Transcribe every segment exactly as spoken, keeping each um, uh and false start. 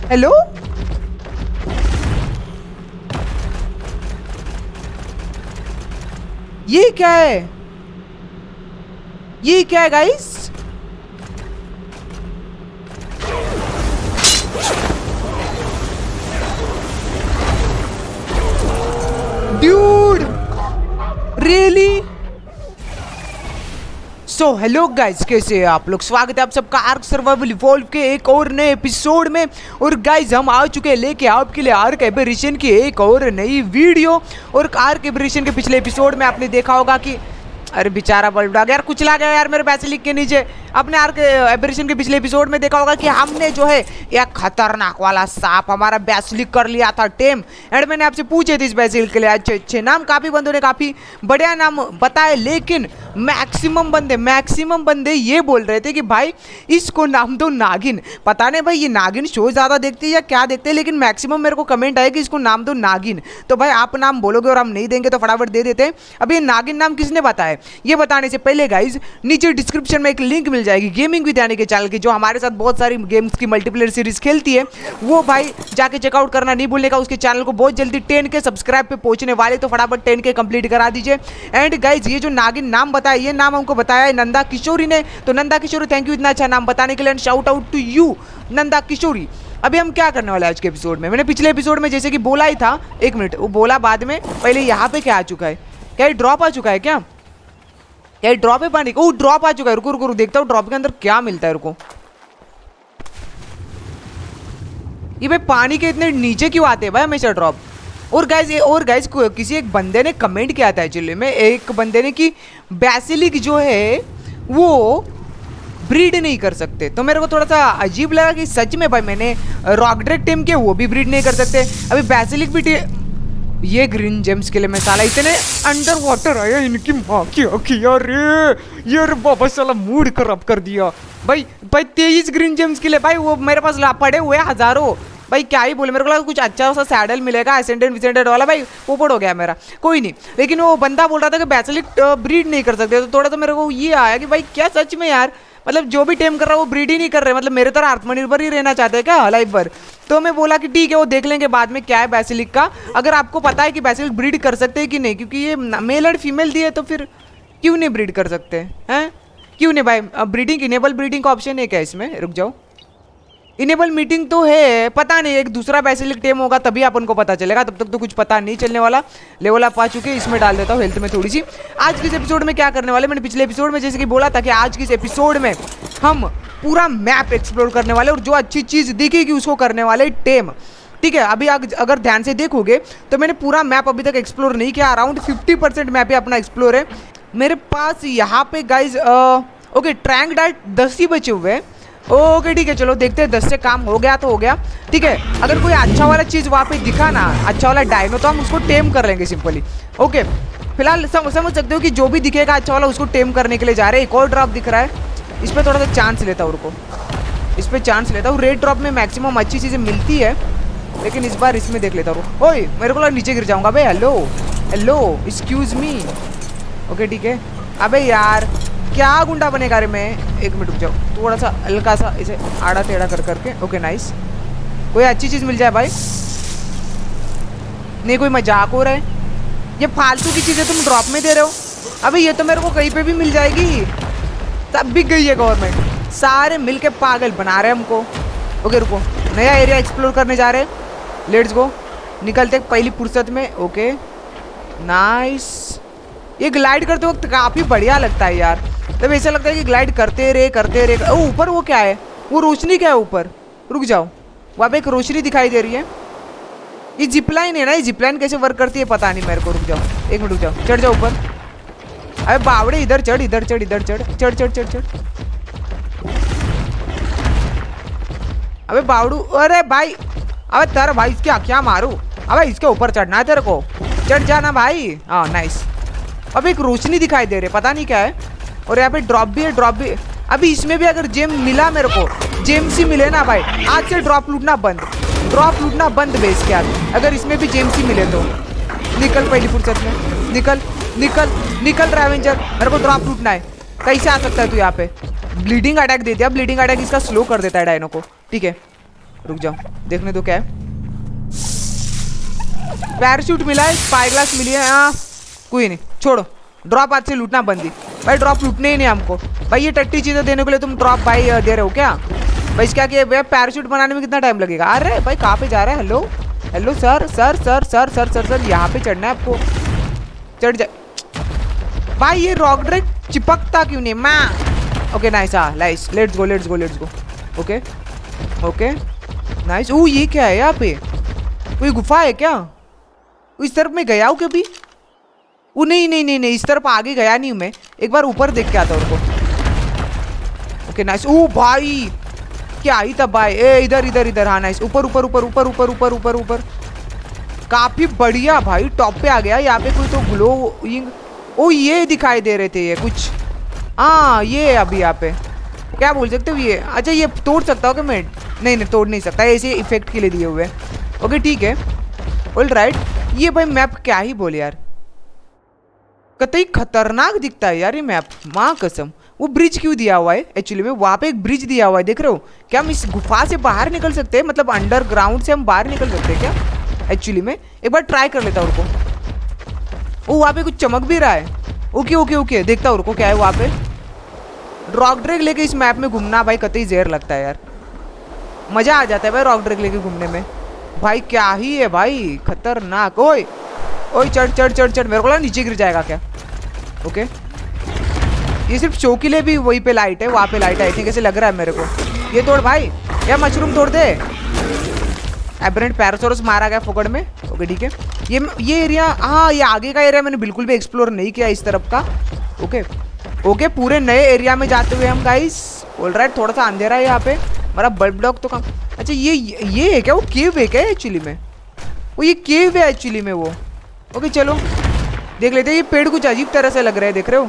Hello ये क्या है? ये क्या है guys? Dude really? So hello guys, कैसे हैं आप लोग? स्वागत है आप सबका आर्क सर्वाइवल इवॉल्व के एक और नए एपिसोड में। और गाइस हम आ चुके हैं लेके आपके लिए आर्क एबेरेशन की एक और नई वीडियो। और आर्क एबेरेशन के पिछले एपिसोड में आपने देखा होगा कि अरे बेचारा बल्ब आ गया यार, कुचला गया यार मेरे बेसिलिक के नीचे। अपने आर्क एबेरेशन के पिछले एपिसोड में देखा होगा कि हमने जो है एक खतरनाक वाला सांप हमारा बेसिलिक कर लिया था टेम। एंड मैंने आपसे पूछे थे इस बेसिलिक के लिए अच्छे अच्छे नाम, काफ़ी बंदों ने काफ़ी बढ़िया नाम बताए, लेकिन मैक्सिमम बंदे मैक्सिमम बंदे ये बोल रहे थे कि भाई इसको नाम दो नागिन। पता नहीं भाई ये नागिन शो ज़्यादा देखते हैं या क्या देखते हैं, लेकिन मैक्सिमम मेरे को कमेंट आया कि इसको नाम दो नागिन। तो भाई आप नाम बोलोगे और हम नहीं देंगे तो फटाफट दे देते हैं। अब ये नागिन नाम किसने बताया ये बताने से पहले गाइज नीचे डिस्क्रिप्शन में एक लिंक मिल जाएगी गेमिंग विद यानी के चैनल की, जो हमारे साथ बहुत सारी गेम्स की मल्टीप्लेयर सीरीज खेलती है। वो भाई जाके चेकआउट करना नहीं भूलेगा। उसके चैनल को बहुत जल्दी टेन के सब्सक्राइब पे पहुंचने वाले, तो फटाफट टेन के कंप्लीट करा दीजिए। एंड गाइज ये जो नागिन नाम बताया, ये नाम हमको बताया है नंदा किशोरी ने। तो नंदा किशोरी थैंक यू इतना अच्छा नाम बताने के लिए, and shout out to you Nanda Kishori. अभी हम क्या करने वाले हैं आज के एपिसोड में? मैंने पिछले एपिसोड में जैसे कि बोला ही था, एक मिनट वो बोला बाद में, पहले यहाँ पे क्या आ चुका है? क्या ड्रॉप आ चुका है क्या? क्या ड्रॉप है पानी? ओ ड्रॉप आ चुका है। रुको रुको देखता हूँ ड्रॉप के अंदर क्या मिलता है। रुको ये भाई पानी के इतने नीचे क्यों आते हैं भाई हमेशा ड्रॉप? और गाइज और गाइज किसी एक बंदे ने कमेंट किया था एक्चुअली में, एक बंदे ने कि बेसिलिक जो है वो ब्रीड नहीं कर सकते। तो मेरे को थोड़ा सा अजीब लगा कि सच में भाई मैंने रॉकड्रैक टीम के वो भी ब्रीड नहीं कर सकते। अभी बेसिलिक भी ये ग्रीन जेम्स के लिए मैं साला इतने अंडर वाटर आया इनकी माँ की अखियाँ रे। ये बाबा साला मूड खराब कर दिया भाई। भाई तेईस ग्रीन जेम्स के लिए भाई वो मेरे पास पड़े हुए हजारों। भाई क्या ही बोले, मेरे को लगा कुछ अच्छा सा सैडल मिलेगा एसेंडेंट विसेंडेंट वाला, भाई पोपट हो गया मेरा। कोई नहीं, लेकिन वो बंदा बोल रहा था कि बेसिलिक ब्रीड नहीं कर सकते। तो थोड़ा सा मेरे को ये आया कि भाई क्या सच में यार, मतलब जो भी टेम कर रहा है वो ब्रीड ही नहीं कर रहे, मतलब मेरे तरह आत्मनिर्भर ही रहना चाहते हैं क्या लाइफ भर? तो मैं बोला कि ठीक है वो देख लेंगे बाद में क्या है बेसिलिक का। अगर आपको पता है कि बेसिलिक ब्रीड कर सकते हैं कि नहीं, क्योंकि ये मेल एंड फीमेल दिए, तो फिर क्यों नहीं ब्रीड कर सकते हैं? क्यों नहीं भाई? ब्रीडिंग इनेबल ब्रीडिंग का ऑप्शन है क्या इसमें? रुक जाओ, इनेबल मीटिंग तो है, पता नहीं एक दूसरा बेसिलिक टेम होगा तभी अपन को पता चलेगा, तब तक तो कुछ पता नहीं चलने वाला। लेवल अप आ चुके, इसमें डाल देता हूँ हेल्थ में थोड़ी सी। आज के इस एपिसोड में क्या करने वाले, मैंने पिछले एपिसोड में जैसे कि बोला था कि आज के इस एपिसोड में हम पूरा मैप एक्सप्लोर करने वाले, और जो अच्छी चीज़ दिखेगी उसको करने वाले टेम। ठीक है, अभी अगर ध्यान से देखोगे तो मैंने पूरा मैप अभी तक एक्सप्लोर नहीं किया, अराउंड फिफ्टी परसेंट मैप ही अपना एक्सप्लोर है मेरे पास। यहाँ पे गाइज ओके ट्रैंक डाइट दस ही बचे हुए हैं। ओके ठीक है, चलो देखते हैं, दस से काम हो गया तो हो गया। ठीक है, अगर कोई अच्छा वाला चीज़ वहाँ पे दिखा ना, अच्छा वाला डायनो, तो हम उसको टेम कर लेंगे सिंपली। ओके फिलहाल सम, समझ सकते हो कि जो भी दिखेगा अच्छा वाला उसको टेम करने के लिए जा रहे हैं। एक और ड्रॉप दिख रहा है, इस पर थोड़ा सा चांस लेता हूँ। रुको इस पर चांस लेता हूँ। रेड ड्रॉप में मैक्सिमम अच्छी चीज़ें मिलती है, लेकिन इस बार इसमें देख लेता हूँ। ओए मेरे को लगा नीचे गिर जाऊँगा भाई। Hello hello excuse me. Okay ठीक है, अबे यार क्या गुंडा बनेगा रे मैं? एक मिनट रुक जाओ, थोड़ा सा हल्का सा इसे आड़ा टेढ़ा कर करके। ओके नाइस, कोई अच्छी चीज़ मिल जाए भाई। नहीं कोई मजाक हो रहा है? ये फालतू की चीज़ें तुम ड्रॉप में दे रहे हो? अबे ये तो मेरे को कहीं पे भी मिल जाएगी। तब भी गई है गवर्नमेंट, सारे मिलके पागल बना रहे हैं हमको। ओके रुको, नया एरिया एक्सप्लोर करने जा रहे हैं, लेट्स गो। निकलते पहली फुर्सत में। ओके नाइस, ये ग्लाइड करते वक्त काफ़ी बढ़िया लगता है यार। तब ऐसा लगता है कि ग्लाइड करते रहे करते रहे। ओ ऊपर वो क्या है? वो रोशनी क्या है ऊपर? रुक जाओ, वहाँ पे एक रोशनी दिखाई दे रही है। ये जिपलाइन है ना? ये जिपलाइन कैसे वर्क करती है पता नहीं मेरे को। रुक जाओ एक मिनट, रुक जाओ, चढ़ जाओ ऊपर। अरे बावड़े इधर चढ़ इधर चढ़ इधर चढ़ चढ़ चढ़ चढ़ चढ़। अबे बावड़ू, अरे भाई अबे तेरा भाई इसके क्या मारू? अबे इसके ऊपर चढ़ना है तेरे को, चढ़ जाना भाई। हाँ नाइस। अब एक रोशनी दिखाई दे रही है, पता नहीं क्या है। और यहाँ पे ड्रॉप भी है, ड्रॉप भी। अभी इसमें भी अगर जेम मिला मेरे को, जेम्स ही मिले ना भाई, आज से ड्रॉप लूटना बंद, ड्रॉप लूटना बंद बेस के बाद। अगर इसमें भी जेम्स ही मिले तो निकल पहली फुर्सत में, निकल निकल निकल रेवेंजर, मेरे को ड्रॉप लूटना है। कैसे आ सकता है तू यहाँ पे? ब्लीडिंग अटैक दे दिया, ब्लीडिंग अटैक इसका स्लो कर देता है डायनो को। ठीक है रुक जाओ, देखने दो क्या है। पैराशूट मिला है, स्पाई ग्लास मिली है। हाँ कोई नहीं, छोड़ो। ड्रॉप आज से लूटना बंद ही भाई, ड्रॉप लूटने ही नहीं हमको भाई। ये टट्टी चीजें देने के लिए तुम ड्रॉप भाई दे रहे हो क्या भाई? क्या किया भैया, पैराशूट बनाने में कितना टाइम लगेगा? अरे भाई कहाँ पे जा रहा है? Hello hello sir sir sir sir sir sir sir यहाँ पे चढ़ना है आपको, चढ़ जाए भाई। ये रॉक ड्रैग चिपकता क्यों नहीं मैं? ओके नाइस, हाँ nice, let's go let's go let's go. Okay okay nice. ओ ये क्या है यहाँ पे? कोई गुफा है क्या? इस तरफ में गया हूँ कभी? वो नहीं नहीं नहीं नहीं, इस तरफ आगे गया नहीं हूँ मैं, एक बार ऊपर देख के आता हूँ उनको। Okay nice. ओ भाई क्या ही था भाई। ए इधर इधर इधर, हाँ नाइस। ऊपर ऊपर ऊपर ऊपर ऊपर ऊपर ऊपर ऊपर, काफी बढ़िया भाई, टॉप पे आ गया। यहाँ पे कोई तो ग्लोइंग, ओ ये दिखाई दे रहे थे ये कुछ। हाँ ये अभी यहाँ पे क्या बोल सकते हो ये? अच्छा ये तोड़ सकता हो क्या मैं? नहीं नहीं तोड़ नहीं सकता, ऐसे इफेक्ट के लिए दिए हुए। ओके ठीक है, ऑल राइट। ये भाई मैप क्या ही बोले यार, कतई खतरनाक दिखता है यार ये मैप, माँ कसम। वो ब्रिज क्यों दिया हुआ है एक्चुअली में? वहाँ पे एक ब्रिज दिया हुआ है, देख रहे हो क्या? हम इस गुफा से बाहर निकल सकते हैं, मतलब अंडरग्राउंड से हम बाहर निकल सकते हैं क्या एक्चुअली में? एक बार ट्राई कर लेता हूँ उनको। ओ वहाँ पे कुछ चमक भी रहा है। ओके ओके ओके, देखता हूँ उनको क्या है वहाँ पे। रॉक ड्रैग लेके इस मैप में घूमना भाई कतई जहर लगता है यार, मजा आ जाता है भाई रॉक ड्रैग लेके घूमने में। भाई क्या ही है भाई, खतरनाक। ओए ओए चढ़ चढ़ चढ़ चढ़, मेरे को लगा नीचे गिर जाएगा क्या। ओके ये सिर्फ शो के लिए भी वहीं पे लाइट है, वहाँ पे लाइट है आई थिंक, ऐसे लग रहा है मेरे को। ये तोड़ भाई, या मशरूम तोड़ दे। एबरेंट पैरासोरस मारा गया फोकड़ में। ओके ठीक है, ये ये एरिया, हाँ ये आगे का एरिया मैंने बिल्कुल भी एक्सप्लोर नहीं किया इस तरफ का। ओके ओके पूरे नए एरिया में जाते हुए हम गाइस। ऑलराइट, थोड़ा सा अंधेरा है यहाँ पे, हमारा बल्ब ब्लॉक तो कम। अच्छा ये ये है क्या? वो केव है क्या एक्चुअली में? वो ये केव है एक्चुअली में वो। ओके चलो देख लेते हैं। ये पेड़ कुछ अजीब तरह से लग रहे हैं, देख रहे हो?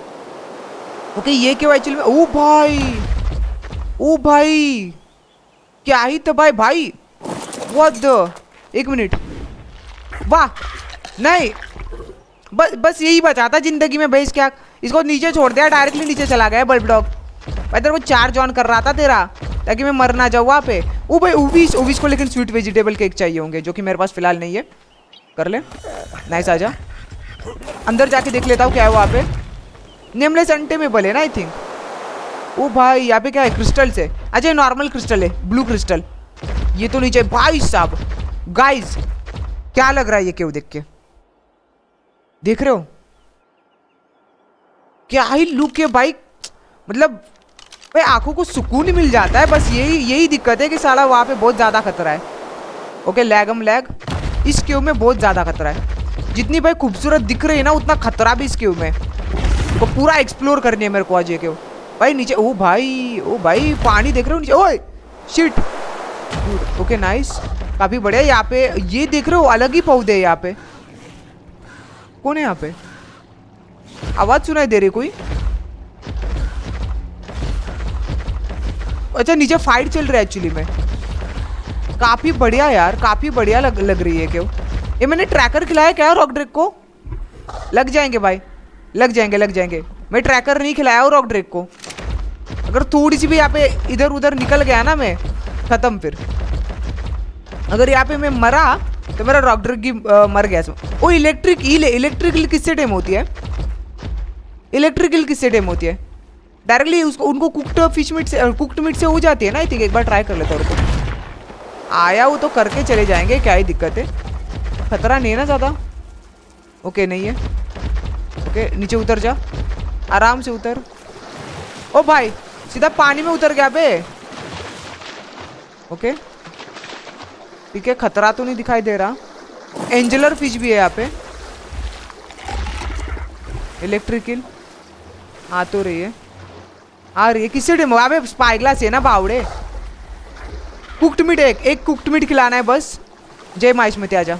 ओके ये क्यों एक्चुअली में? ओ भाई ओ भाई क्या ही था भाई भाई, व्हाट द, एक मिनट, वाह नहीं बस बस यही बचा था जिंदगी में भाई। क्या इसको नीचे छोड़ दिया, डायरेक्टली नीचे चला गया बल्ब डॉग भाई। तेरे को चार्ज ऑन कर रहा था तेरा ताकि मैं मर ना जाऊँ वहाँ पे। ओ भाई ओविस ओविस को लेकिन स्वीट वेजिटेबल केक चाहिए होंगे, जो कि मेरे पास फिलहाल नहीं है। कर ले नाइस, आजा अंदर जाके देख लेता हूँ क्या है वहाँ पे। नेमलेस अनटेमेबल है ना आई थिंक। ओ भाई यहाँ पे क्या है? क्रिस्टल से, अच्छा नॉर्मल क्रिस्टल है, ब्लू क्रिस्टल। ये तो नीचे भाई साहब गाइस क्या लग रहा है ये क्यों? देख के देख रहे हो क्या ही लुक है भाई, मतलब भाई आंखों को सुकून मिल जाता है। बस यही यही दिक्कत है कि साला वहाँ पे बहुत ज़्यादा खतरा है। ओके लैगम लैग, इस क्यू में बहुत ज़्यादा खतरा है। जितनी भाई खूबसूरत दिख रही है ना, उतना खतरा भी इस क्यू में। तो पूरा एक्सप्लोर करनी है मेरे को आज ये क्यू भाई। नीचे ओ भाई ओ भाई पानी देख रहे हो नीचे? ओए शिट। ओके नाइस, काफ़ी बढ़िया। यहाँ पे ये देख रहे हो अलग ही पौधे है यहाँ पे। कौन है यहाँ पे? आवाज सुनाई दे रही कोई? अच्छा नीचे फाइट चल रहा है एक्चुअली में, काफी बढ़िया यार, काफी बढ़िया लग, लग रही है क्यों? ये मैंने ट्रैकर खिलाया क्या रॉक ड्रैग को? लग जाएंगे भाई, लग जाएंगे लग जाएंगे। मैं ट्रैकर नहीं खिलाया हूँ रॉक ड्रैग को। अगर थोड़ी सी भी यहाँ पे इधर उधर निकल गया ना मैं खत्म। फिर अगर यहाँ पे मैं मरा तो मेरा रॉक ड्रैग की मर गया इसमें। ओ इलेक्ट्रिक ईल, इलेक्ट्रिकल किससे टेम होती है? इलेक्ट्रिकल किससे टेम होती है? डायरेक्टली उसको उनको कुक्ड फिश मीट से, कुक्ड मीट से हो जाती है ना आई थिंक। एक बार ट्राई कर लेता हूँ। आया वो तो करके चले जाएंगे, क्या ही दिक्कत है? खतरा नहीं है ना ज़्यादा? ओके नहीं है। ओके नीचे उतर जा, आराम से उतर। ओ भाई सीधा पानी में उतर गया बे। ओके ठीक है, खतरा तो नहीं दिखाई दे रहा। एंजलर फिश भी है यहाँ पे। इलेक्ट्रिकल आ तो रही है, आ रही है। किससे डेमो? अबे स्पाई ग्लास है ना बावड़े। कुक्ड मीट, एक एक कुक्ड मीट खिलाना है बस। जय माइस में आजा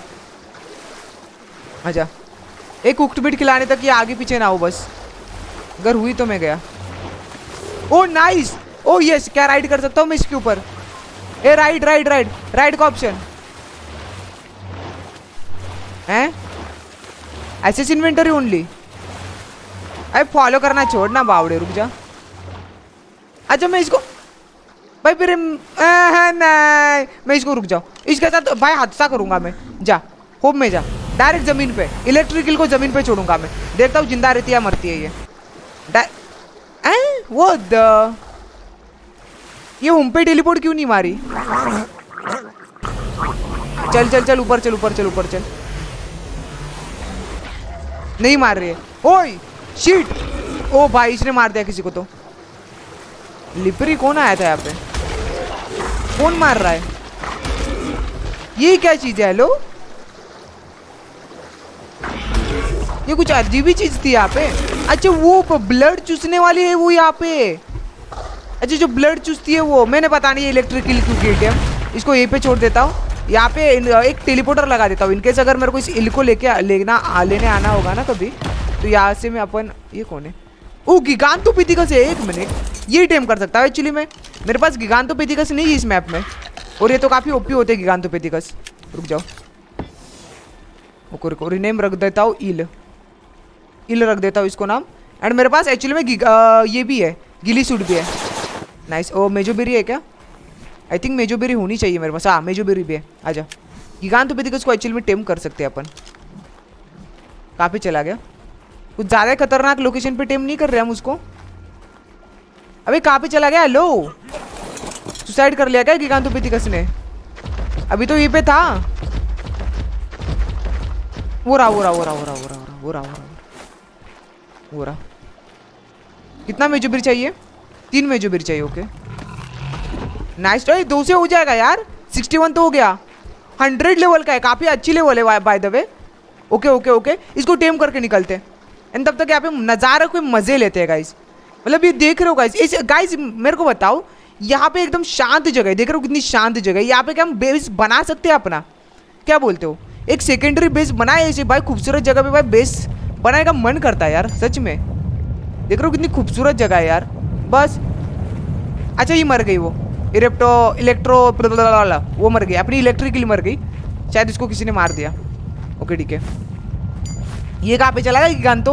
आजा, एक कुक्ड मीट खिलाने तक ये आगे पीछे ना हो बस। अगर हुई तो मैं गया। Oh nice, oh yes. क्या राइड कर सकता हूँ मैं इसके ऊपर? ए राइड राइड राइड राइड का ऑप्शन है। Access inventory only. अरे फॉलो करना छोड़ना बावड़े, रुक जा। अच्छा मैं इसको भाई फिर नहीं, मैं इसको रुक जाऊँ, इसके साथ भाई हादसा करूंगा मैं। जा होम में जा, डायरेक्ट जमीन पे, इलेक्ट्रिकल को जमीन पे छोड़ूंगा मैं। देखता हूँ जिंदा रहती है मरती है ये। वो द ये होम पे टेलीपोर्ट क्यों नहीं मारी? चल चल चल ऊपर चल ऊपर चल ऊपर चल। नहीं मार रही है। ओए शिट, ओ भाई इसने मार दिया किसी को तो। लिपरी कौन आया था यहाँ पे? कौन मार रहा है? ये क्या चीज है? हेलो, ये कुछ अजीब ही चीज थी यहाँ पे। अच्छा वो ब्लड चूसने वाली है वो यहाँ पे। अच्छा जो ब्लड चूसती है वो, मैंने पता नहीं इलेक्ट्रिकल क्यों की है। इसको यहीं पे छोड़ देता हूँ। यहाँ पे एक टेलीपोर्टर लगा देता हूँ इनकेस अगर मेरे को इस इल को लेके लेना लेने आना होगा ना कभी, तो यहाँ से मैं अपन, ये कौन है? ओ गिगांथोपिथिकस है। एक मिनट, ये टेम कर सकता है एक्चुअली में। मेरे पास गिगांथोपिथिकस नहीं है इस मैप में, और ये तो काफी ओपी होते हैं गिगांथोपिथिकस। रुक जाओ, रुको रिनेम रख देता हूँ, इल इल रख देता हूँ इसको नाम। एंड मेरे पास एक्चुअली में आ, ये भी है, गिली सूट भी है। नाइस। ओ मेजोबेरी है क्या? आई थिंक मेजोबेरी होनी चाहिए मेरे पास। हाँ मेजोबेरी भी है। आजा, गिगांथोपिथिकस को एक्चुअली में टेम कर सकते हैं अपन। काफी चला गया, कुछ ज्यादा खतरनाक लोकेशन पे टेम नहीं कर रहे हम उसको। अबे कहाँ पे चला गया? हेलो, सुसाइड कर लिया क्या गिगांथोपिथिकस ने? अभी तो ये पे था। वो रहा वो रहा वो रहा वो रहा वो रहा वो रहा वो रहा वो रहा। कितना मेजोबेरी चाहिए? तीन मेजोबेरी चाहिए। Okay nice. दो से हो जाएगा यार। सिक्सटी वन तो हो गया। हंड्रेड लेवल का है, काफी अच्छी लेवल है by the way. Okay okay okay, इसको टेम करके निकलते हैं। एंड तब तक यहाँ पे नज़ारा कोई मजे लेते हैं गाइस। मतलब ये देख रहे हो गाइस, इस गाइस मेरे को बताओ, यहाँ पे एकदम शांत जगह है। देख रहे हो कितनी शांत जगह है। यहाँ पे क्या हम बेस बना सकते हैं अपना? क्या बोलते हो? एक सेकेंडरी बेस बनाए ऐसे भाई, खूबसूरत जगह पे भाई बेस बनाने का मन करता है यार सच में। देख रहे हो कितनी खूबसूरत जगह है यार। बस अच्छा ये मर गई वो इरेप्टो इलेक्ट्रो वो मर गई, अपनी इलेक्ट्रिकली मर गई शायद, इसको किसी ने मार दिया। ओके ठीक है। ये कहाँ पे चला गया गिगांतो?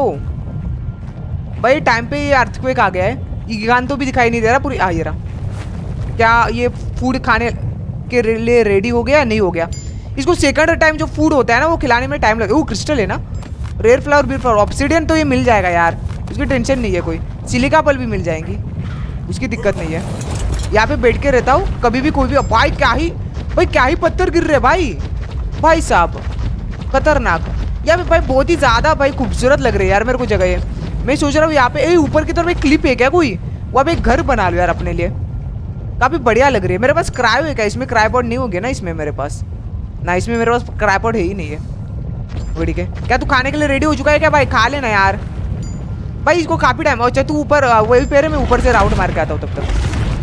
भाई टाइम पे ये अर्थक्वेक आ गया है। ये गिगांतो भी दिखाई नहीं दे रहा पूरी। आ ये रहा। क्या ये फूड खाने के लिए रेडी हो गया? नहीं हो गया। इसको सेकंड टाइम जो फूड होता है ना वो खिलाने में टाइम लगेगा। वो क्रिस्टल है ना, रेयर फ्लावर बीर फ्लावर ऑब्सिडियन तो ये मिल जाएगा यार, उसकी टेंशन नहीं है कोई। सिलिका पल भी मिल जाएंगी, उसकी दिक्कत नहीं है। यहाँ पे बैठ के रहता हूँ कभी भी कोई भी। भाई क्या ही भाई क्या ही पत्थर गिर रहे भाई, भाई साहब खतरनाक। यहाँ पे भाई बहुत ही ज्यादा भाई खूबसूरत लग रही है यार मेरे को जगह ये। मैं सोच रहा हूँ यहाँ पे ऊपर की तरफ एक क्लिप है क्या कोई, वहाँ पे एक घर बना लो यार अपने लिए, काफी बढ़िया लग रही है। मेरे पास क्रायो है क्या? इसमें क्रायोपॉड नहीं हो गया ना इसमें मेरे पास? ना इसमें मेरे पास क्रायोपॉड है ही नहीं है। वो ठीक है। क्या तू खाने के लिए रेडी हो चुका है क्या भाई? खा लेना यार भाई, इसको काफी टाइम। अच्छा तू ऊपर वही पैर है, मैं ऊपर से राउंड मार के आता हूँ तब तक।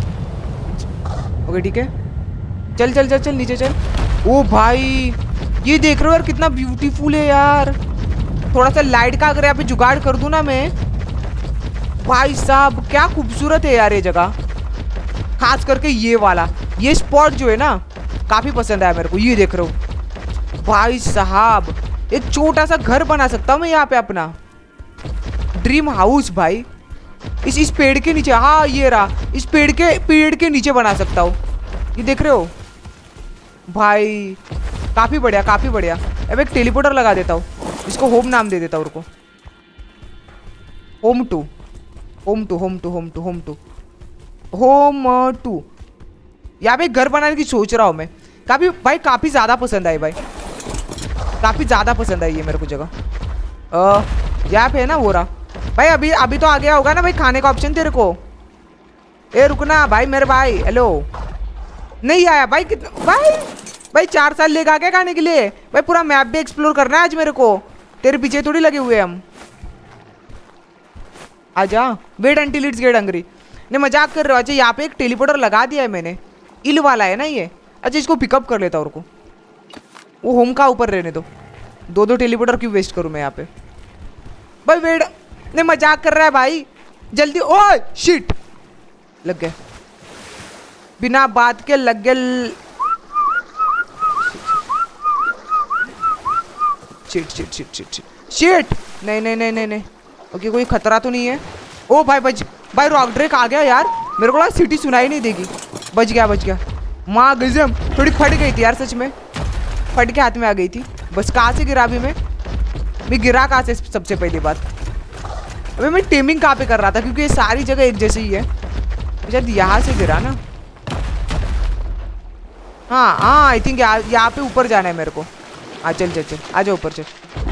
ओके ठीक है, चल चल चल चल नीचे चल। ओ भाई ये देख रहे हो यार कितना ब्यूटीफुल है यार। थोड़ा सा लाइट का अगर यहाँ पे जुगाड़ कर दूं ना मैं, भाई साहब क्या खूबसूरत है यार ये जगह। खास करके ये वाला ये स्पॉट जो है ना काफी पसंद आया मेरे को। ये देख रहे हो भाई साहब, एक छोटा सा घर बना सकता हूँ मैं यहाँ पे अपना ड्रीम हाउस भाई। इस इस पेड़ के नीचे, हाँ ये रहा, इस पेड़ के पेड़ के नीचे बना सकता हूँ। ये देख रहे हो भाई, काफी बढ़िया काफी बढ़िया। अब एक टेलीपोर्टर लगा देता हूँ, इसको होम नाम दे देता हूँ। उनको home two home two home two home two home two home two. यहाँ पे घर बनाने की सोच रहा हूँ मैं। काफी भाई काफी ज्यादा पसंद आई भाई, काफी ज्यादा पसंद आई है मेरे को जगह। यहाँ पे है ना वो रहा भाई। अभी अभी तो आ गया होगा ना भाई खाने का ऑप्शन तेरे को। ए रुकना भाई मेरे भाई। हेलो नहीं आया भाई? कितना भाई भाई चार साल लेगा क्या खाने के लिए? भाई पूरा मैप भी एक्सप्लोर करना है आज मेरे को, तेरे पीछे थोड़ी लगे हुए हम। आजा, wait until it's get hungry. नहीं मजाक कर रहे हो। अच्छा यहाँ पे एक टेलीपोर्टर लगा दिया है मैंने, इल वाला है ना ये। अच्छा इसको पिकअप कर लेता हूँ को, वो होम का ऊपर रहने दो। दो दो टेलीपोर्टर क्यों वेस्ट करूँ मैं यहाँ पे? भाई वेट, नहीं मजाक कर रहा है भाई, जल्दी। ओह शिट, लग गया बिना बात के, लग गया। Shit shit shit shit shit shit. नहीं नहीं नहीं नहीं नहीं। ओके कोई खतरा तो नहीं है। ओ भाई भाई भाई रॉक ड्रेक आ गया यार, मेरे को लगा सिटी सुनाई नहीं देगी। बच गया बच गया। माँ गजम, थोड़ी फट गई थी यार सच में, फट के हाथ में आ गई थी। बस कहाँ से गिरा अभी मैं मैं गिरा कहाँ से सबसे पहली बात। अबे मैं टेमिंग कहाँ पे कर रहा था, क्योंकि ये सारी जगह एक जैसी ही है। शायद यहाँ से गिरा ना। हाँ हाँ आई थिंक यहाँ यहाँ पे ऊपर जाना है मेरे को। हाँ चल चल चल आ जा ऊपर चल,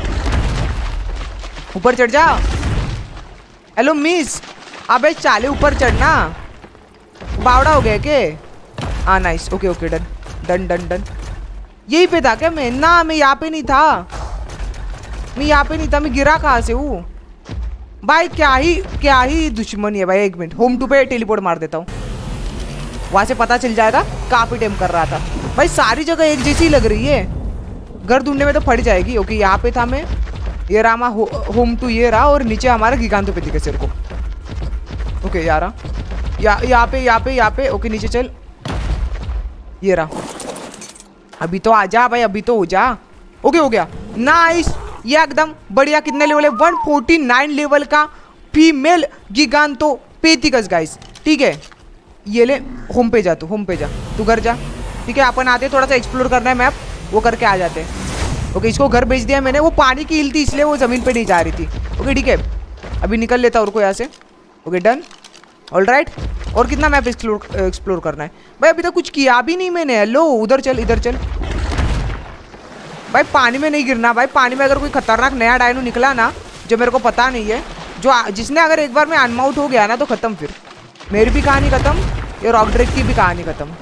ऊपर चढ़ जा। हेलो मिस, अबे चाले ऊपर चढ़ना। बावड़ा हो गया के? हाँ nice, okay okay done done done done. यही पे था क्या मैं? ना मैं यहाँ पे नहीं था, मैं यहाँ पे नहीं था, मैं गिरा कहाँ से हूँ भाई? क्या ही क्या ही दुश्मनी है भाई। एक मिनट, होम टू पे टेलीपोर्ट मार देता हूँ, वहां से पता चल जाएगा कहाँ पे टेम कर रहा था। भाई सारी जगह एक जैसी लग रही है, घर ढूंढने में तो फट जाएगी। ओके यहाँ पे था मैं, ये रहा हो, होम टू ये रहा, और नीचे हमारा गिगांतोपैथी के सिर को। ओके यहाँ रहा, यहाँ यहाँ पे यहाँ पे यहाँ पे। ओके नीचे चल, ये रहा। अभी तो आ जा भाई, अभी तो हो जा। ओके हो गया, नाइस। ये एकदम बढ़िया। कितने लेवल है? वन फोर्टी नाइन लेवल का फीमेल गिगांतोपैथिकस गाइस। ठीक है ये ले, होम पे जा, तू होम पे जा, तू घर जा। ठीक है अपन आते थोड़ा सा एक्सप्लोर करना है मैप, वो करके आ जाते हैं। ओके इसको घर भेज दिया मैंने, वो पानी की हिल थी इसलिए वो जमीन पे नहीं जा रही थी। ओके ठीक है अभी निकल लेता और को यहाँ से। Okay done, all right. और कितना मैप एक्सप्लोर एक्सप्लोर करना है भाई? अभी तक कुछ किया भी नहीं मैंने। हेलो उधर चल, इधर चल भाई। पानी में नहीं गिरना भाई, पानी में अगर कोई खतरनाक नया डायनो निकला ना जो मेरे को पता नहीं है, जो जिसने अगर एक बार में अनमाउट हो गया ना तो खत्म, फिर मेरी भी कहानी खत्म, ये रॉक ड्रैक की भी कहानी खत्म।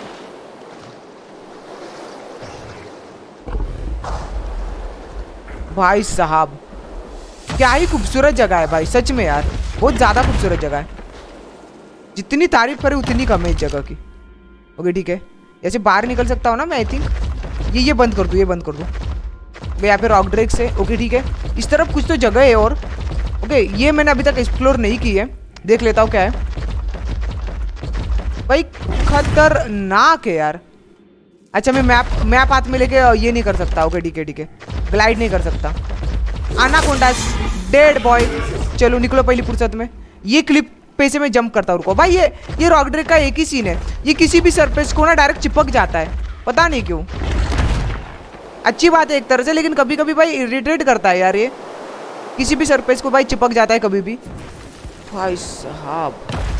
भाई साहब क्या ही खूबसूरत जगह है भाई, सच में यार बहुत ज्यादा खूबसूरत जगह है। जितनी तारीफ करे उतनी कम है इस जगह की। ओके ठीक है, ऐसे बाहर निकल सकता हूँ ना मैं आई थिंक। ये ये बंद कर दूँ, ये बंद कर दूँ भाई, यहाँ पे रॉक ड्रैक से। ओके ठीक है, इस तरफ कुछ तो जगह है और। ओके ये मैंने अभी तक एक्सप्लोर नहीं की है, देख लेता हूँ क्या है भाई। खतरनाक है यार। अच्छा मैं मैप मैप हाथ में लेके ये नहीं कर सकता। ओके ठीक है ठीक है, ग्लाइड नहीं कर सकता। Anaconda dead boy. चलो निकलो पहली फुर्सत में। ये क्लिप पे से मैं जंप करता हूँ, रुको भाई। ये ये रॉक ड्रैक का एक ही सीन है, ये किसी भी सरफेस को ना डायरेक्ट चिपक जाता है, पता नहीं क्यों। अच्छी बात है एक तरह से, लेकिन कभी कभी भाई इरिटेट करता है यार। ये किसी भी सरफेस को भाई चिपक जाता है कभी भी। भाई साहब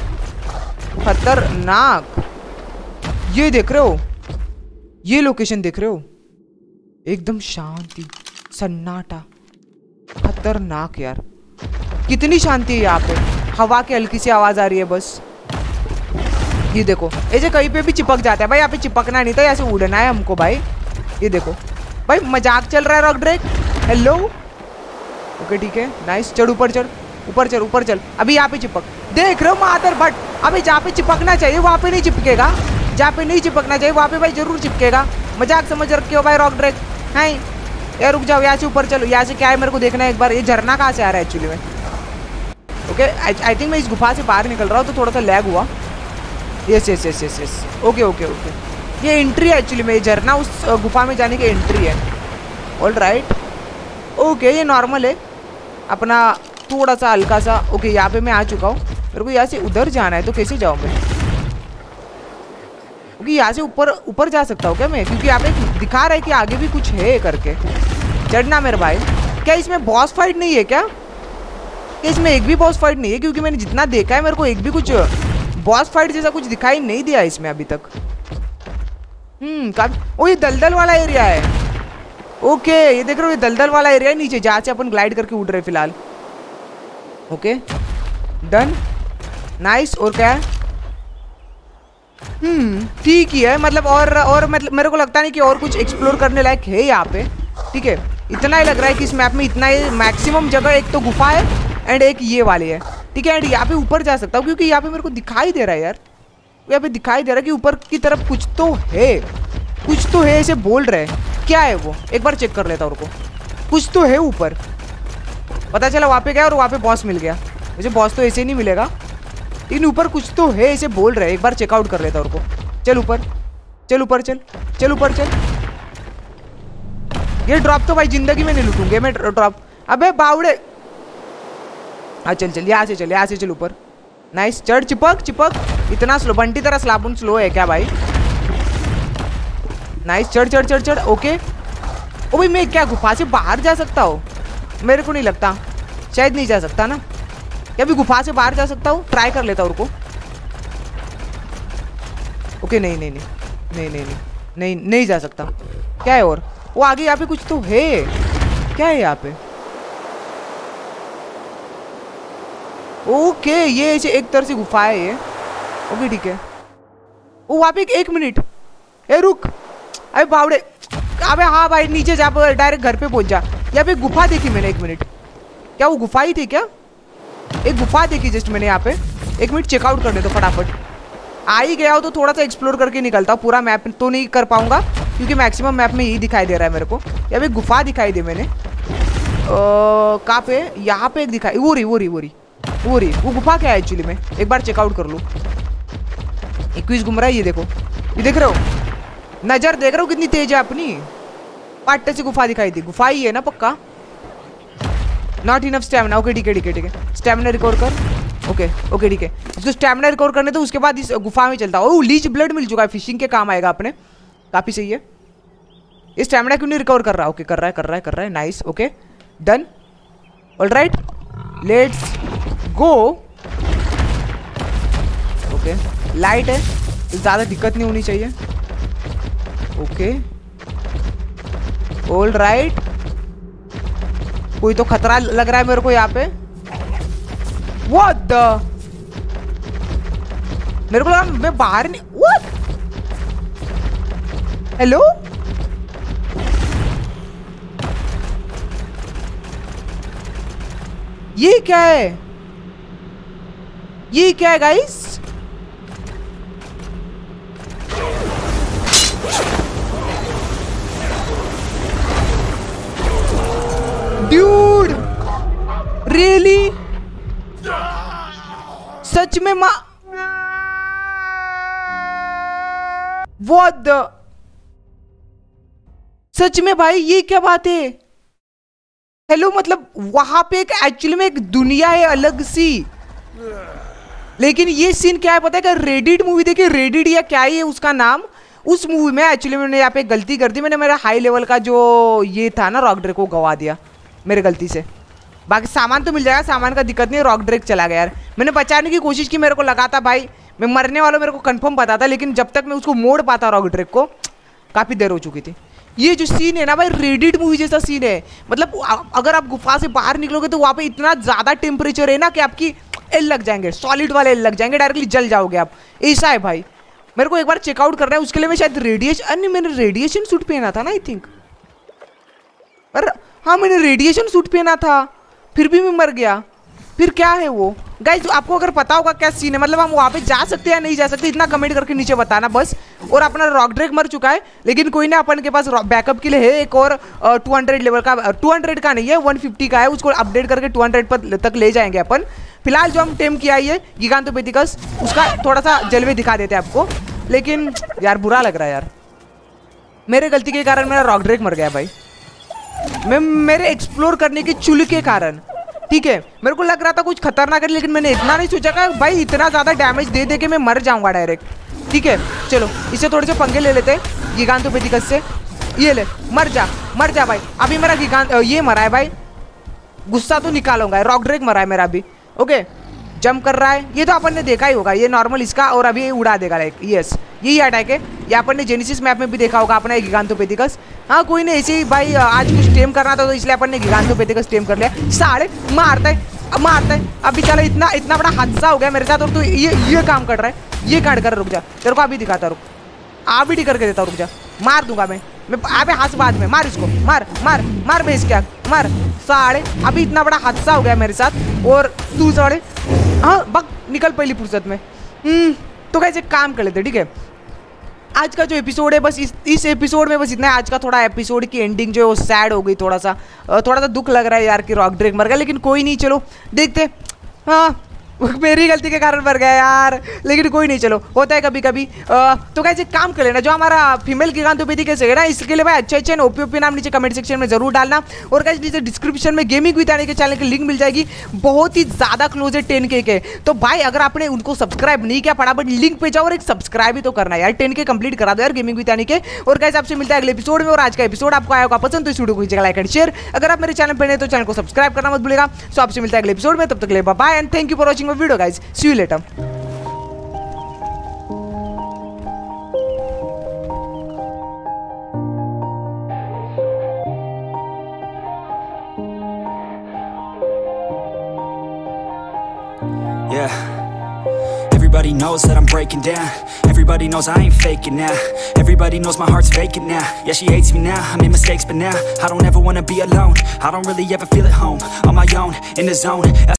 खतरनाक। ये देख रहे हो, ये लोकेशन देख रहे हो, एकदम शांति सन्नाटा, खतरनाक यार। कितनी शांति है यहाँ पे, हवा की हल्की सी आवाज आ रही है बस। ये देखो ऐसे कहीं पे भी चिपक जाता है भाई, यहाँ पे चिपकना नहीं था, यहाँ से उड़ना है हमको भाई। ये देखो भाई मजाक चल रहा है रॉक ड्रैक। हेलो ओके ठीक है नाइस, चढ़ ऊपर चढ़, ऊपर चल ऊपर चल। अभी यहाँ पे चिपक, देख रहे हो मादर बट। अभी जहाँ पे चिपकना चाहिए वहाँ पे नहीं चिपकेगा, जहाँ पे नहीं चिपकना चाहिए वहाँ पे भाई जरूर चिपकेगा। मजाक समझ रखे हो भाई रॉक ड्रैक है यार। रुक जाओ, यहाँ से ऊपर चलो, यहाँ से क्या है मेरे को देखना है एक बार। ये झरना कहाँ से आ रहा है एक्चुअली में? ओके आई थिंक मैं इस गुफा से बाहर निकल रहा हूँ तो थोड़ा सा लैग हुआ। Yes yes yes yes yes okay okay okay, ये एंट्री है एक्चुअली में, ये झरना उस गुफा में जाने की एंट्री है। ऑल राइट ओके ये नॉर्मल है अपना, थोड़ा सा हल्का सा। ओके यहाँ पे मैं आ चुका हूँ, मेरे को यहाँ से उधर जाना है तो कैसे जाऊँ मैं? ओके यहाँ से ऊपर ऊपर जा सकता हूँ क्या मैं? क्योंकि यहाँ पे दिखा रहा है कि आगे भी कुछ है करके। चढ़ना मेरे भाई। क्या इसमें बॉस फाइट नहीं है क्या? क्या इसमें एक भी बॉस फाइट नहीं है? क्योंकि मैंने जितना देखा है मेरे को एक भी कुछ बॉस फाइट जैसा कुछ दिखाई नहीं दिया इसमें अभी तक। हम्म काफी। ओ ये दलदल वाला एरिया है। ओके ये देख रहे हो, ये दलदल वाला एरिया है नीचे, जहाँ से अपन ग्लाइड करके उड़ रहे फिलहाल। Okay done nice. और क्या है? हम्म ठीक ही है मतलब, और और मतलब मेरे को लगता नहीं कि और कुछ एक्सप्लोर करने लायक है यहाँ पे। ठीक है इतना ही लग रहा है कि इस मैप में इतना ही मैक्सिमम जगह, एक तो गुफा है एंड एक ये वाली है। ठीक है एंड यहाँ पे ऊपर जा सकता हूँ क्योंकि यहाँ पे मेरे को दिखाई दे रहा है यार, यहाँ पे दिखाई दे रहा है कि ऊपर की तरफ कुछ तो है, कुछ तो है ऐसे बोल रहे हैं। क्या है वो? एक बार चेक कर लेता हूँ, कुछ तो है ऊपर। पता चला वहाँ पे गया और वहाँ पे बॉस मिल गया। मुझे बॉस तो ऐसे नहीं मिलेगा, लेकिन ऊपर कुछ तो है ऐसे बोल रहे हैं। एक बार चेकआउट कर लेता हूँ। चल ऊपर चल, ऊपर चल, चल ऊपर चल। ये ड्रॉप तो भाई जिंदगी में नहीं लूटूंगे मैं ड्रॉप। अबे बावड़े, हाँ चल चल यहाँ से चल, यहाँ से चल ऊपर। नाइस चढ़, चिपक चिपक। इतना स्लो, बंटी तरह स्लाबुन स्लो है क्या भाई? नाइस, चढ़ चढ़ चढ़ चढ़। ओके। ओ भाई मैं क्या गुफा से बाहर जा सकता हूँ? मेरे को नहीं लगता, शायद नहीं जा सकता ना। क्या भी गुफा से बाहर जा सकता हूँ? ट्राई कर लेता हूँ, रुको। ओके नहीं नहीं नहीं नहीं नहीं नहीं नहीं नहीं जा सकता। क्या है और? वो आगे यहाँ पे कुछ तो है। क्या है यहाँ पे? ओके ये एक तरह से गुफा है ये। ओके ठीक है। वो वहाँ पे एक मिनट, ए रुक, अबे बावड़े, अबे हाँ भाई नीचे जा, डायरेक्ट घर पे पहुंच जा। यहाँ पे गुफा देखी मैंने, एक मिनट, क्या वो गुफा ही थी क्या? एक गुफा देखी जस्ट मैंने यहाँ पे। एक मिनट चेकआउट कर दे तो फटाफट। आ ही गया हो तो थोड़ा सा एक्सप्लोर करके निकलता हूँ। पूरा मैप तो नहीं कर पाऊंगा क्योंकि मैक्सिमम मैप में यही दिखाई दे रहा है मेरे को। यहाँ पे गुफा दिखाई दे मैंने, कहाँ पे? यहाँ पे एक दिखाई, वो रही वो रही वो रही वो रही वो गुफा क्या है एक्चुअली में, एक बार चेकआउट कर लूँ। इक्कीस घूम रहा है, ये देखो, ये देख रहे हो, नजर देख रहे हो कितनी तेज है अपनी। पाट्टे से गुफा दिखाई दी, गुफा ही है ना पक्का? Not enough stamina. ओके ठीक है ठीक है ठीक है, स्टैमिना रिकवर कर। ओके ओके ठीक है, इसको स्टैमिना रिकवर करने तो उसके बाद इस गुफा में चलता हूँ। लीच ब्लड मिल चुका है, फिशिंग के काम आएगा अपने, काफी सही है। ये स्टैमिना क्यों नहीं रिकवर कर रहा? ओके कर रहा है कर रहा है कर रहा है, nice. Okay done, all right let's go. Okay light है, ज़्यादा दिक्कत नहीं होनी चाहिए। ओके ऑल राइट, कोई तो खतरा लग रहा है मेरे को यहाँ पे। व्हाट द, मेरे को लगा मैं बाहर नहीं। व्हाट, हेलो, ये क्या है? ये क्या है गाइस? ड्यूड रियली, सच में माँ, व्हाट द, सच में भाई ये क्या बात है? हेलो, मतलब वहां पे एक एक्चुअली में एक दुनिया है अलग सी, लेकिन ये सीन क्या है पता है क्या? रेडिट मूवी देखी, रेडिट या क्या ही है उसका नाम, उस मूवी में एक्चुअली मैंने यहाँ पे गलती कर दी। मैंने मेरा हाई लेवल का जो ये था ना रॉक ड्रैक को गवा दिया मेरे गलती से। बाकी सामान तो मिल जाएगा, सामान का दिक्कत नहीं, रॉक ड्रैक चला गया यार। मैंने बचाने की कोशिश की, मेरे को लगा था भाई मैं मरने वाला, मेरे को कंफर्म पता था, लेकिन जब तक मैं उसको मोड़ पाता रॉक ड्रैक को काफ़ी देर हो चुकी थी। ये जो सीन है ना भाई, रेडिट मूवी जैसा सीन है। मतलब अगर आप गुफा से बाहर निकलोगे तो वहाँ पे इतना ज़्यादा टेम्परेचर है ना कि आपकी एल लग जाएंगे, सॉलिड वाले एल लग जाएंगे, डायरेक्टली जल जाओगे आप। ऐसा है भाई, मेरे को एक बार चेकआउट करना है, उसके लिए मैं शायद रेडिएशन, अन्य मैंने रेडिएशन सूट पहना था ना आई थिंक, पर हाँ मैंने रेडिएशन सूट पहना था, फिर भी मैं मर गया। फिर क्या है वो गाइज? आपको अगर पता होगा क्या सीन है, मतलब हम वहाँ पे जा सकते हैं या नहीं जा सकते, इतना कमेंट करके नीचे बताना बस। और अपना रॉक ड्रैक मर चुका है, लेकिन कोई ना, अपन के पास बैकअप के लिए है एक और टू हंड्रेड लेवल का, टू हंड्रेड का नहीं है वन फिफ्टी का है, उसको अपडेट करके टू हंड्रेड पर तक ले जाएंगे अपन। फिलहाल जो हम टेम किया है गिगांथोपेथिकस, उसका थोड़ा सा जलवे दिखा देते हैं आपको। लेकिन यार बुरा लग रहा है यार, मेरे गलती के कारण मेरा रॉक ड्रैक मर गया भाई, मैं मेरे एक्सप्लोर करने की चुल के कारण। ठीक है, मेरे को लग रहा था कुछ खतरनाक है, लेकिन मैंने इतना नहीं सोचा कि भाई इतना ज़्यादा डैमेज दे दे के मैं मर जाऊंगा डायरेक्ट। ठीक है चलो, इससे थोड़े से पंगे ले लेते हैं गिगांथोपेथिकस से। ये ले, मर जा मर जा भाई। अभी मेरा गिगांत ये मरा है भाई, गुस्सा तो निकालूंगा। रॉक ड्रैक मरा है मेरा अभी। ओके जंप कर रहा है, ये तो अपन ने देखा ही होगा, ये नॉर्मल इसका, और अभी ये उड़ा देगा लाइक, यस यही अटैक है। ये अपन ने जेनेसिस मैप में भी देखा होगा अपना गिगांथोपेथिकस। हाँ कोई नहीं, ऐसे ही भाई आज कुछ टेम करना था तो इसलिए अपन ने गिगांथोपेथिकस टेम कर लिया। साढ़े मारता है मारता है अभी, चलो इतना इतना बड़ा हादसा हो गया मेरे साथ, और तू ये ये काम कर रहा है, ये काट कर, रुक जा तेरे को अभी दिखाता, रुक अभी डी करके देता हूँ, रुक जा, मार दूंगा मैं मैं अबे हाथ बाद में, मार इसको, मार मार मार भेज क्या, मार साढ़े। अभी इतना बड़ा हादसा हो गया मेरे साथ, और तू साढ़े हाँ बक निकल पहली फुर्सत में। हम्म तो कैसे काम कर लेते, ठीक है। आज का जो एपिसोड है बस इस इस एपिसोड में बस इतना है। आज का थोड़ा एपिसोड की एंडिंग जो है वो सैड हो गई, थोड़ा सा थोड़ा सा दुख लग रहा है यार कि रॉक ड्रैक मर गया, लेकिन कोई नहीं, चलो देखते। हाँ मेरी गलती के कारण मर गया यार, लेकिन कोई नहीं, चलो होता है कभी कभी। तो गाइस एक काम कर लेना, जो हमारा फीमेल गिगांथोपेडिकस है ना, इसके लिए भाई अच्छे अच्छे ओपी ओपी नाम नीचे कमेंट सेक्शन में जरूर डालना। और गाइस नीचे डिस्क्रिप्शन में गेमिंग विद यानी के चैनल की लिंक मिल जाएगी, बहुत ही ज्यादा क्लोज है टेन के के। तो भाई अगर आपने उनको सब्सक्राइब नहीं किया, फटाफट लिंक पे जाओ और एक सब्सक्राइब ही तो करना यार, टेन के कंप्लीट करा दो यार गेमिंग विद यानी के। और गाइस आपसे मिलता है अगले एपिसोड में, और आज का एपिसोड आपको आया होगा पसंद तो इस वीडियो को कीजिएगा लाइक एंड शेयर। अगर आप मेरे चैनल पर नए तो चैनल को सब्सक्राइब करना मत भूलिएगा। सो आपसे मिलता है अगले एपिसोड में, तब तक के लिए bye bye and thank you for watching my video guys, see you later. Yeah, everybody knows that I'm breaking down. Everybody knows I ain't faking now. Everybody knows my heart's vacant now. Yeah, she hates me now, I made mistakes but now I don't ever wanna be alone. I don't really ever feel at home, on my own, in the zone.